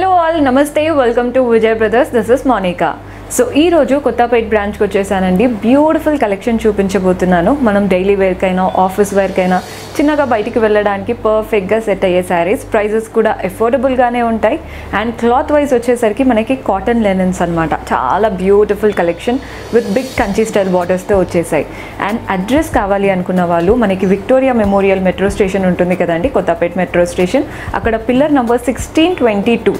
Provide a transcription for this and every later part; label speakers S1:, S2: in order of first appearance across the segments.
S1: Hello all, Namaste, welcome to Vijay Brothers. This is Monica. So ఈ రోజు కొత్తపేట బ్రాంచ్కి వచ్చేసానండి. బ్యూటిఫుల్ కలెక్షన్ చూపించబోతున్నాను. మనం డైలీ వేర్కైనా ఆఫీస్ వేర్కైనా చిన్నగా బయటికి వెళ్ళడానికి పర్ఫెక్ట్గా సెట్ అయ్యే శారీస్. ప్రైజెస్ కూడా అఫోర్డబుల్గానే ఉంటాయి. అండ్ క్లాత్ వైజ్ వచ్చేసరికి మనకి కాటన్ లెనిన్స్ అనమాట. చాలా beautiful collection with big Kanchi style బార్డర్స్తో వచ్చేసాయి. అండ్ అడ్రస్ కావాలి అనుకున్న వాళ్ళు మనకి విక్టోరియా మెమోరియల్ మెట్రో స్టేషన్ ఉంటుంది కదండి, కొత్తపేట మెట్రో స్టేషన్. అక్కడ పిల్లర్ నెంబర్ 1622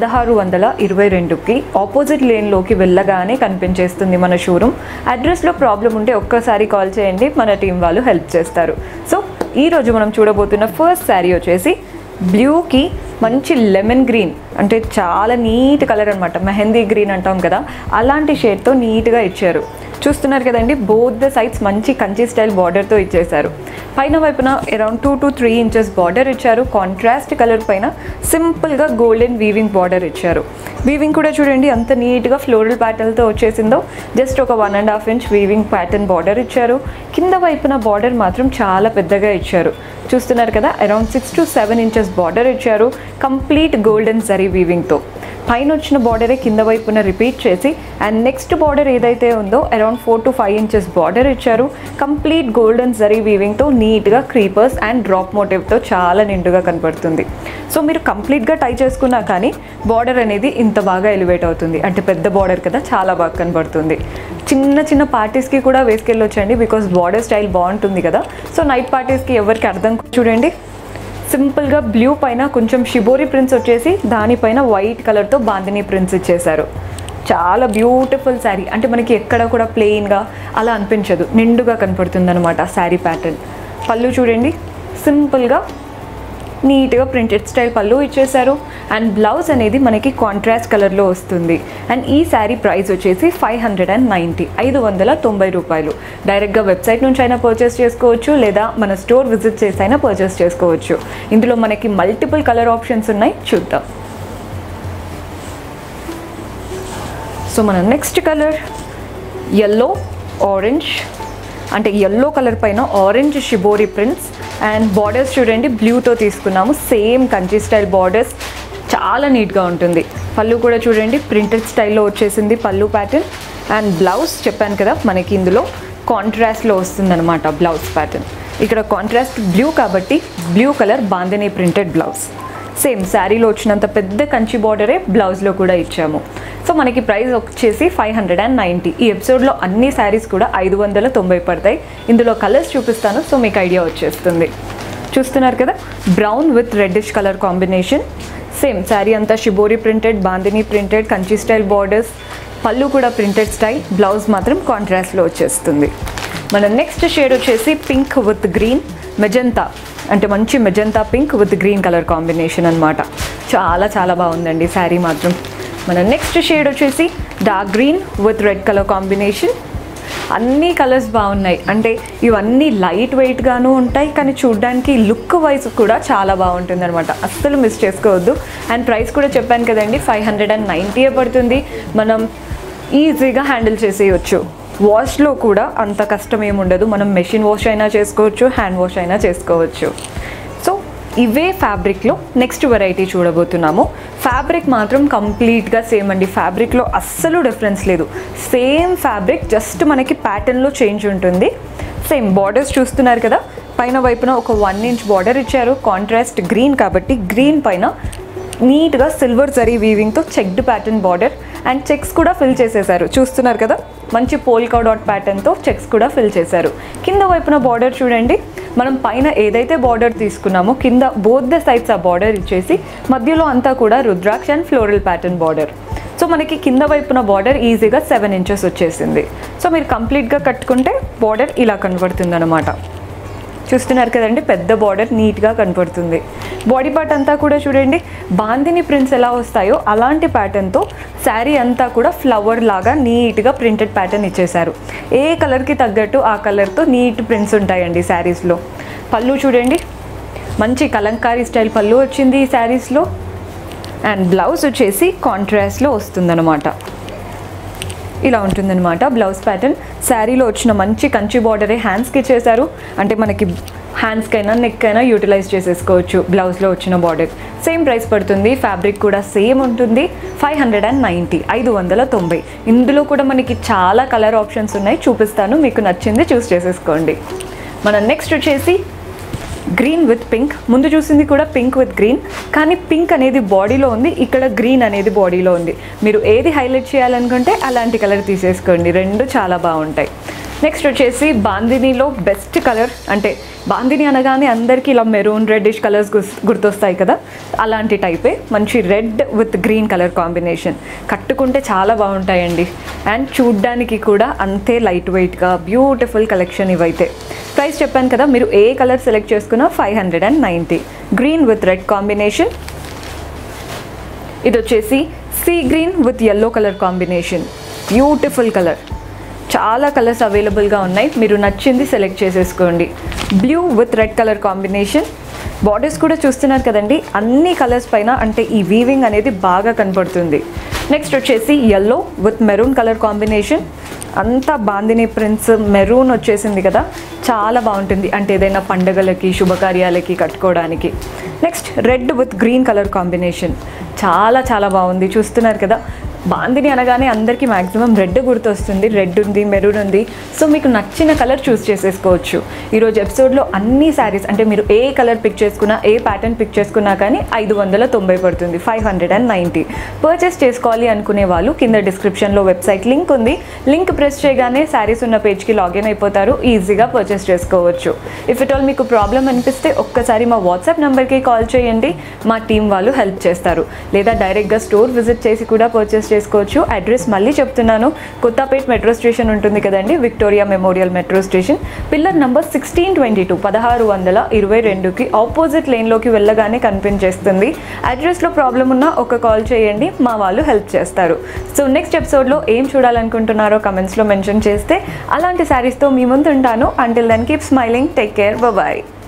S1: 1622కి ఆపోజిట్ లేన్లోకి వెళ్ళగానే కనిపించేస్తుంది మన షోరూమ్. అడ్రస్లో ప్రాబ్లం ఉంటే ఒక్కసారి కాల్ చేయండి, మన టీం వాళ్ళు హెల్ప్ చేస్తారు. సో ఈరోజు మనం చూడబోతున్న ఫస్ట్ శారీ వచ్చేసి బ్లూకి మంచి లెమన్ గ్రీన్, అంటే చాలా నీట్ కలర్ అనమాట. మెహందీ గ్రీన్ అంటాం కదా, అలాంటి షేడ్తో నీట్గా ఇచ్చారు. చూస్తున్నారు కదండి, బోత్ ద సైడ్స్ మంచి కంచి స్టైల్ బార్డర్తో ఇచ్చేశారు. పైన వైపున అరౌండ్ 2 to 3 inches బార్డర్ ఇచ్చారు. కాంట్రాస్ట్ కలర్ పైన సింపుల్గా గోల్డెన్ వీవింగ్ బార్డర్ ఇచ్చారు. వీవింగ్ కూడా చూడండి ఎంత నీట్గా ఫ్లోరల్ ప్యాటర్న్తో వచ్చేసిందో. జస్ట్ ఒక 1.5 inch వీవింగ్ ప్యాటర్న్ బార్డర్ ఇచ్చారు. కింద వైపున బార్డర్ మాత్రం చాలా పెద్దగా ఇచ్చారు. చూస్తున్నారు కదా, అరౌండ్ 6 to 7 inches బార్డర్ ఇచ్చారు. కంప్లీట్ గోల్డెన్ జరీ వీవింగ్తో. పైన వచ్చిన బార్డరే కింద వైపున రిపీట్ చేసి అండ్ నెక్స్ట్ బార్డర్ ఏదైతే ఉందో అరౌండ్ 4 to 5 inches బార్డర్ ఇచ్చారు. కంప్లీట్ గోల్డెన్ జరీ వీవింగ్తో నీట్గా క్రీపర్స్ అండ్ డ్రాప్ మోటివ్తో చాలా నిండుగా కనపడుతుంది. సో మీరు కంప్లీట్గా టై చేసుకున్నా కానీ బార్డర్ అనేది ఇంత బాగా ఎలివేట్ అవుతుంది. అంటే పెద్ద బార్డర్ కదా, చాలా బాగా కనపడుతుంది. చిన్న చిన్న పార్టీస్కి కూడా వేసుకెళ్ళొచ్చండి, బికాస్ బార్డర్ స్టైల్ బాగుంటుంది కదా. సో నైట్ పార్టీస్కి ఎవరికి అర్థం చూడండి, సింపుల్గా బ్లూ పైన కొంచెం షిబోరి ప్రింట్స్ వచ్చేసి దానిపైన వైట్ కలర్తో బాందిని ప్రింట్స్ ఇచ్చేశారు. చాలా బ్యూటిఫుల్ శారీ. అంటే మనకి ఎక్కడ కూడా ప్లెయిన్గా అలా అనిపించదు, నిండుగా కనపడుతుంది అనమాట శారీ ప్యాటర్న్. పళ్ళు చూడండి, సింపుల్గా నీట్గా ప్రింటెడ్ స్టైల్ పళ్ళు ఇచ్చేశారు. అండ్ బ్లౌజ్ అనేది మనకి కాంట్రాస్ట్ కలర్లో వస్తుంది. అండ్ ఈ శారీ ప్రైస్ వచ్చేసి 590 590 రూపాయలు. డైరెక్ట్గా వెబ్సైట్ నుంచి అయినా పర్చేస్ చేసుకోవచ్చు, లేదా మన స్టోర్ విజిట్ చేసి అయినా పర్చేస్ చేసుకోవచ్చు. ఇందులో మనకి మల్టిపుల్ కలర్ ఆప్షన్స్ ఉన్నాయి, చూద్దాం. సో మన నెక్స్ట్ కలర్ ఎల్లో ఆరెంజ్, అంటే ఎల్లో కలర్ పైన orange shibori prints. And borders చూడండి, బ్లూతో తీసుకున్నాము. సేమ్ కంచి స్టైల్ బార్డర్స్, చాలా నీట్గా ఉంటుంది. పళ్ళు కూడా చూడండి, ప్రింటెడ్ స్టైల్లో వచ్చేసింది పళ్ళు ప్యాటర్న్. అండ్ బ్లౌజ్ చెప్పాను కదా, మనకి ఇందులో కాంట్రాస్ట్లో వస్తుందన్నమాట బ్లౌజ్ ప్యాటర్న్. ఇక్కడ కాంట్రాస్ట్ బ్లూ కాబట్టి blue colour bandhani printed blouse. Same శారీలో వచ్చినంత పెద్ద కంచి బార్డరే బ్లౌజ్లో కూడా ఇచ్చాము. సో మనకి ప్రైస్ వచ్చేసి 590. ఈ ఎపిసోడ్లో అన్ని శారీస్ కూడా 590 పడతాయి. ఇందులో కలర్స్ చూపిస్తాను, సో మీకు ఐడియా వచ్చేస్తుంది. చూస్తున్నారు కదా, brown with reddish colour combination. Same sari అంతా shibori printed, bandhani printed, Kanchi style borders. పళ్ళు కూడా ప్రింటెడ్ స్టైల్, బ్లౌజ్ మాత్రం కాంట్రాస్ట్లో వచ్చేస్తుంది. మన నెక్స్ట్ షేడ్ వచ్చేసి పింక్ విత్ గ్రీన్, మెజంతా, అంటే మంచి magenta pink with green colour combination అనమాట. చాలా చాలా బాగుందండి శారీ మాత్రం. మన నెక్స్ట్ షేడ్ వచ్చేసి dark green with red colour combination. అన్ని కలర్స్ బాగున్నాయి, అంటే ఇవన్నీ లైట్ వెయిట్గాను ఉంటాయి, కానీ చూడడానికి లుక్ వైజ్ కూడా చాలా బాగుంటుంది అనమాట. అస్సలు మిస్ చేసుకోవద్దు. అండ్ ప్రైస్ కూడా చెప్పాను కదండి, 590 పడుతుంది. మనం ఈజీగా హ్యాండిల్ చేసేయచ్చు. వాష్లో కూడా అంత కష్టం ఏముండదు. మనం మెషిన్ వాష్ అయినా చేసుకోవచ్చు, హ్యాండ్ వాష్ అయినా చేసుకోవచ్చు. సో ఇవే ఫ్యాబ్రిక్లో నెక్స్ట్ వెరైటీ చూడబోతున్నాము. ఫ్యాబ్రిక్ మాత్రం కంప్లీట్గా సేమ్ అండి. ఫ్యాబ్రిక్లో అస్సలు డిఫరెన్స్ లేదు. సేమ్ ఫ్యాబ్రిక్, జస్ట్ మనకి ప్యాటర్న్లో చేంజ్ ఉంటుంది. సేమ్ బార్డర్స్ చూస్తున్నారు కదా, పైన వైపున ఒక 1 inch బార్డర్ ఇచ్చారు. కాంట్రాస్ట్ గ్రీన్ కాబట్టి గ్రీన్ పైన నీట్గా సిల్వర్ జరీ వీవింగ్తో checked pattern border. And checks కూడా ఫిల్ చేసేసారు. చూస్తున్నారు కదా, మంచి పోల్కా డాట్ ప్యాటర్న్తో చెక్స్ కూడా ఫిల్ చేశారు. కింద వైపున బార్డర్ చూడండి, మనం పైన ఏదైతే బార్డర్ తీసుకున్నామో కింద బోత్ ద సైడ్స్ ఆ బార్డర్ ఇచ్చేసి మధ్యలో అంతా కూడా rudraksha and floral pattern border. So మనకి కింద వైపున బార్డర్ ఈజీగా 7 inches వచ్చేసింది. సో మీరు కంప్లీట్గా కట్టుకుంటే బార్డర్ ఇలా కనబడుతుంది అనమాట. చూస్తున్నారు కదండి, పెద్ద బార్డర్ నీట్గా కనపడుతుంది. బాడీ పార్ట్ అంతా కూడా చూడండి, బాందిని ప్రింట్స్ ఎలా వస్తాయో అలాంటి ప్యాటర్న్తో శారీ అంతా కూడా ఫ్లవర్ లాగా నీట్గా ప్రింటెడ్ ప్యాటర్న్ ఇచ్చేశారు. ఏ కలర్కి తగ్గట్టు ఆ కలర్తో నీట్ ప్రింట్స్ ఉంటాయండి శారీస్లో. పళ్ళు చూడండి, మంచి కలంకారీ స్టైల్ పళ్ళు వచ్చింది ఈ శారీస్లో. అండ్ బ్లౌజ్ వచ్చేసి కాంట్రాస్ట్లో వస్తుందన్నమాట. ఇలా ఉంటుందన్నమాట బ్లౌజ్ ప్యాటర్న్. శారీలో వచ్చిన మంచి కంచి బార్డరే హ్యాండ్స్కి చేశారు. అంటే మనకి హ్యాండ్స్కైనా నెక్ అయినా యూటిలైజ్ చేసేసుకోవచ్చు. బ్లౌజ్లో వచ్చిన బార్డర్ సేమ్ ప్రైస్ పడుతుంది. ఫ్యాబ్రిక్ కూడా సేమ్ ఉంటుంది. 590, 590. ఇందులో కూడా మనకి చాలా కలర్ ఆప్షన్స్ ఉన్నాయి, చూపిస్తాను, మీకు నచ్చింది చూస్ చేసేసుకోండి. మన నెక్స్ట్ వచ్చేసి గ్రీన్ విత్ పింక్. ముందు చూసింది కూడా పింక్ విత్ గ్రీన్, కానీ పింక్ అనేది బాడీలో ఉంది, ఇక్కడ గ్రీన్ అనేది బాడీలో ఉంది. మీరు ఏది హైలైట్ చేయాలనుకుంటే అలాంటి కలర్ తీసేసుకోండి, రెండు చాలా బాగుంటాయి. నెక్స్ట్ వచ్చేసి బాందినీలో బెస్ట్ కలర్, అంటే బాందిని అనగానే అందరికీ ఇలా మెరూన్ రెడ్డిష్ కలర్స్ గుర్తొస్తాయి కదా, అలాంటి టైపే. మంచి red with green colour combination, కట్టుకుంటే చాలా బాగుంటాయండి. అండ్ చూడ్డానికి కూడా అంతే లైట్ వెయిట్గా బ్యూటిఫుల్ కలెక్షన్ ఇవైతే. ప్రైస్ చెప్పాను కదా, మీరు ఏ కలర్ సెలెక్ట్ చేసుకున్నా 590. Green with red combination. ఇది వచ్చేసి sea green with yellow colour combination, beautiful colour. చాలా కలర్స్ అవైలబుల్గా ఉన్నాయి, మీరు నచ్చింది సెలెక్ట్ చేసేసుకోండి. Blue with red colour combination. Borders కూడా చూస్తున్నారు కదండి, అన్ని కలర్స్ పైన అంటే ఈ వీవింగ్ అనేది బాగా కనపడుతుంది. నెక్స్ట్ వచ్చేసి yellow with maroon colour combination. అంతా బాందిని ప్రింట్స్, మెరూన్ వచ్చేసింది కదా, చాలా బాగుంటుంది అంటే ఏదైనా పండుగలకి శుభకార్యాలకి కట్టుకోవడానికి. Next red with green colour combination, చాలా చాలా బాగుంది. చూస్తున్నారు కదా, బాందిని అనగానే అందరికీ మ్యాక్సిమం రెడ్ గుర్తొస్తుంది. రెడ్ ఉంది, మెరూన్ ఉంది, సో మీకు నచ్చిన కలర్ చూస్ చేసేసుకోవచ్చు. ఈరోజు ఎపిసోడ్లో అన్ని శారీస్ అంటే మీరు ఏ కలర్ పిక్ చేసుకున్నా, ఏ ప్యాటర్న్ పిక్ చేసుకున్నా కానీ 590 పడుతుంది, 590. పర్చేస్ చేసుకోవాలి అనుకునే వాళ్ళు కింద డిస్క్రిప్షన్లో వెబ్సైట్ లింక్ ఉంది, లింక్ ప్రెస్ చేయగానే శారీస్ ఉన్న పేజ్కి లాగిన్ అయిపోతారు, ఈజీగా పర్చేస్ చేసుకోవచ్చు. ఇఫ్ ఇట్ ఆల్ మీకు ప్రాబ్లం అనిపిస్తే ఒక్కసారి మా వాట్సాప్ నెంబర్కి కాల్ చేయండి, మా టీం వాళ్ళు హెల్ప్ చేస్తారు. లేదా డైరెక్ట్గా స్టోర్ విజిట్ చేసి కూడా పర్చేస్ చేసుకోవచ్చు. అడ్రస్ మళ్ళీ చెప్తున్నాను, కొత్తపేట్ మెట్రో స్టేషన్ ఉంటుంది కదండి, Victoria Memorial metro station, pillar number 1622, 1622కి ఆపోజిట్ లేన్లోకి వెళ్ళగానే కనిపించేస్తుంది. అడ్రస్లో ప్రాబ్లం ఉన్నా ఒక కాల్ చేయండి, మా వాళ్ళు హెల్ప్ చేస్తారు. సో నెక్స్ట్ ఎపిసోడ్లో ఏం చూడాలనుకుంటున్నారో కమెంట్స్లో మెన్షన్ చేస్తే అలాంటి శారీస్తో మీ ముందు ఉంటాను. Until then keep smiling, take care, bye.